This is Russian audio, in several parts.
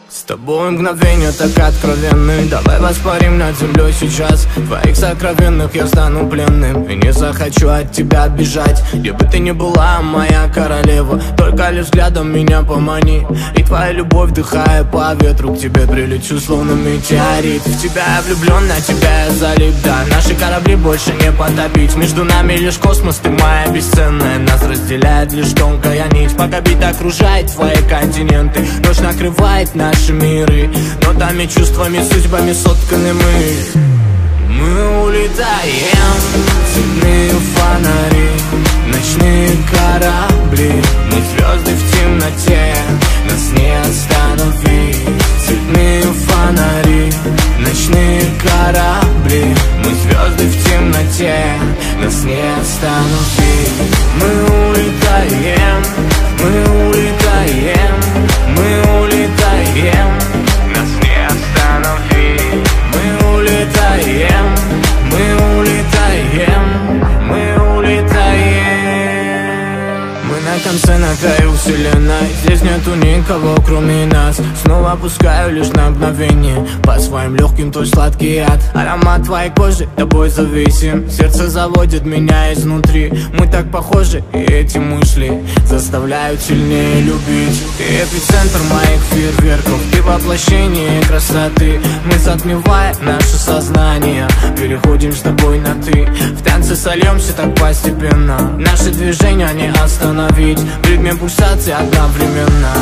С тобой мгновения так откровенны. Давай воспарим над землей сейчас. Твоих сокровенных я стану пленным и не захочу от тебя бежать. Где бы ты ни была, моя королева, только лишь взглядом меня помани. И твоя любовь, вдыхая по ветру, к тебе прилечу словно метеорит. В тебя я влюблен, на тебя я залип, да. Наши корабли больше не потопить. Между нами лишь космос, ты моя бесценная. Нас разделяет лишь тонкая нить. Пока бит окружает твои континенты, ночь накрывает наши миры, но теми чувствами, судьбами сотканы мы. Мы улетаем, цветные фонари, ночные корабли. Мы звезды в темноте, нас не остановить. Цветные фонари, ночные корабли. Мы звезды в темноте, нас не остановить. Мы улетаем, мы улетаем, мы улетаем, нас не остановить. Мы улетаем, мы улетаем, мы улетаем. Мы на конце, на краю вселенной. Здесь нету никого, кроме нас. Снова опускаю лишь на мгновение по своим легким твой сладкий яд. Аромат твоей кожи, тобой зависим. Сердце заводит меня изнутри. Мы так похожи, и эти мысли заставляют сильнее любить. Ты эпицентр моих фейерверков, ты воплощение красоты. Мы, затмевая наше сознание, переходим с тобой на ты. В танце сольемся так постепенно, наши движения не остановить. В ритме пульсации одновременно.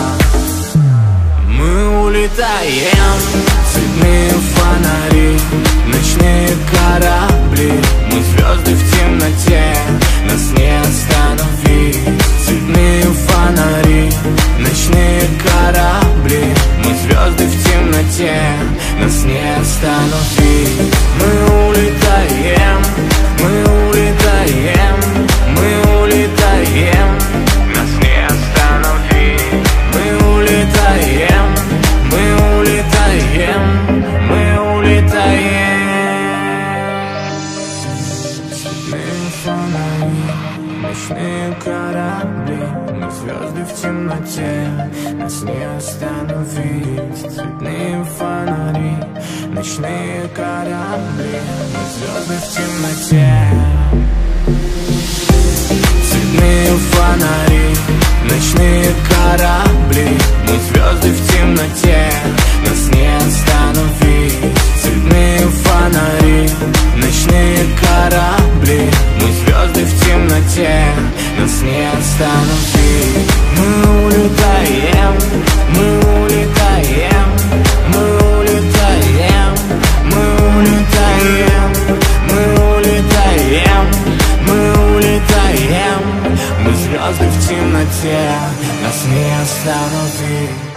Мы улетаем, цветные фонари, ночные корабли. Мы звезды в темноте, нас не остановить. Цветные фонари, ночные корабли. Мы звезды в темноте, нас не остановить. Мы улетаем, мы улетаем, мы улетаем, нас не остановить. Мы улетаем, мы улетаем, мы улетаем. Цветные фонари, ночные корабли. Мы звезды в темноте, нас не остановить. Цветные фонари, ночные корабли. Мы звезды в темноте. Цветные фонари, ночные корабли. Мы звезды в темноте, нас не остановить. Цветные фонари, ночные корабли. Мы звезды в темноте, нас не остановить. Мы улетаем, мы улетаем, мы улетаем, мы улетаем, мы улетаем, мы улетаем. Мы звезды в темноте, нас не остановить.